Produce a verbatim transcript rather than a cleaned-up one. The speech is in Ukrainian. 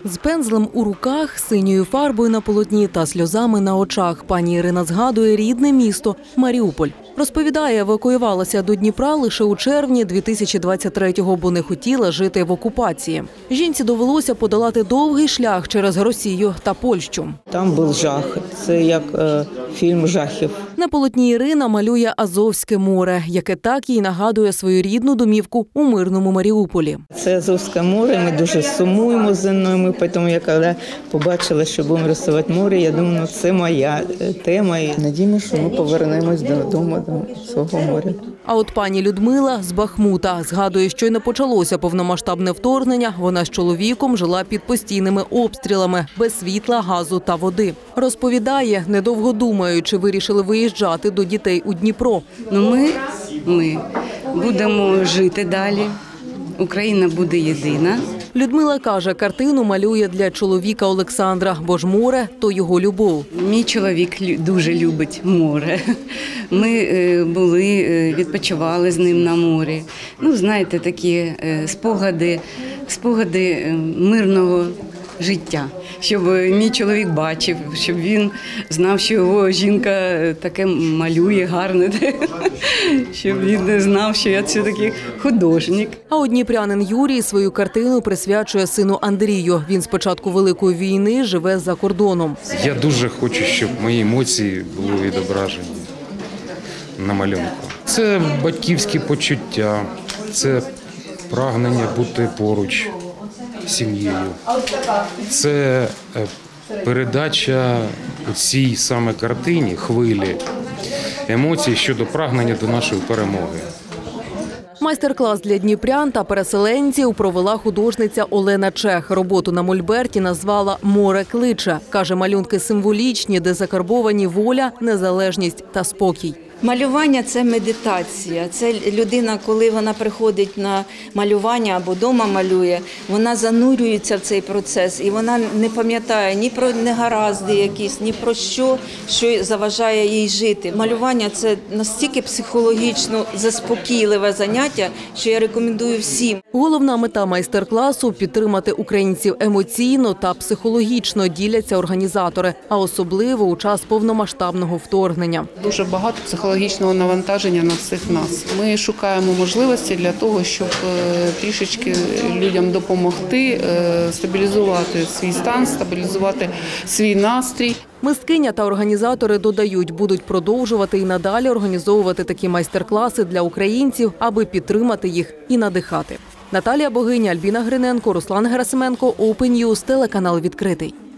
З пензлем у руках, синьою фарбою на полотні та сльозами на очах пані Ірина згадує рідне місто Маріуполь. Розповідає, евакуювалася до Дніпра лише у червні дві тисячі двадцять третього, бо не хотіла жити в окупації. Жінці довелося подолати довгий шлях через Росію та Польщу. Там був жах. Це як е, фільм жахів. На полотні Ірина малює Азовське море, яке так їй нагадує свою рідну домівку у мирному Маріуполі. Це Азовське море, ми дуже сумуємо за ними, тому я коли побачила, що будемо рисувати море, я думаю, ну, це моя тема. І надіюсь, що ми повернемось додому, до свого моря. А от пані Людмила з Бахмута згадує, що й не почалося повномасштабне вторгнення. Вона з чоловіком жила під постійними обстрілами, без світла, газу та води. Розповідає, недовго думаючи, вирішили виїжджати до дітей у Дніпро. Ну ми, ми будемо жити далі. Україна буде єдина. Людмила каже, картину малює для чоловіка Олександра, бо ж море – то його любов. Мій чоловік дуже любить море. Ми були, відпочивали з ним на морі. Ну, знаєте, такі спогади, спогади мирного життя. Щоб мій чоловік бачив, щоб він знав, що його жінка таке малює гарне, щоб він знав, що я все-таки художник. А от дніпрянин Юрій свою картину присвячує сину Андрію. Він з початку Великої війни живе за кордоном. Я дуже хочу, щоб мої емоції були відображені на малюнку. Це батьківські почуття, це прагнення бути поруч з сім'єю. Це передача у цій саме картині хвилі емоцій щодо прагнення до нашої перемоги. Майстер-клас для дніпрян та переселенців провела художниця Олена Чех. Роботу на мольберті назвала «Море кличе». Каже, малюнки символічні, де закарбовані воля, незалежність та спокій. Малювання – це медитація. Це людина, коли вона приходить на малювання або вдома малює, вона занурюється в цей процес і вона не пам'ятає ні про негаразди якісь, ні про що, що заважає їй жити. Малювання – це настільки психологічно заспокійливе заняття, що я рекомендую всім. Головна мета майстер-класу – підтримати українців емоційно та психологічно, діляться організатори, а особливо у час повномасштабного вторгнення. Дуже багато психологічного психологічного навантаження на всіх нас. Ми шукаємо можливості для того, щоб трішечки людям допомогти стабілізувати свій стан, стабілізувати свій настрій. Мисткиня та організатори додають, будуть продовжувати і надалі організовувати такі майстер-класи для українців, аби підтримати їх і надихати. Наталія Богиня, Альбіна Гриненко, Руслан Герасименко, Open News, телеканал «Відкритий».